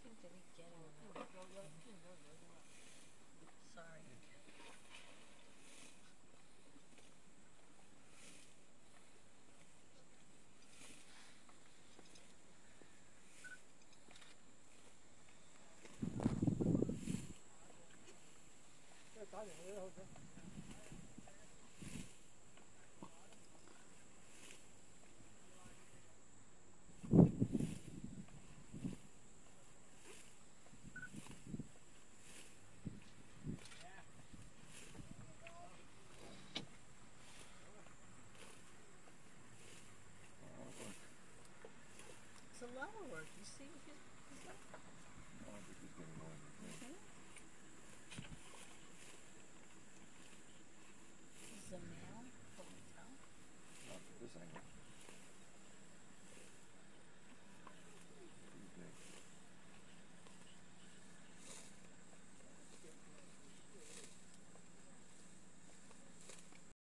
seem to be getting them. Sorry. It's a lot of work. You see what he's done? I think he's getting more than This is a male. Can we tell? not at this angle.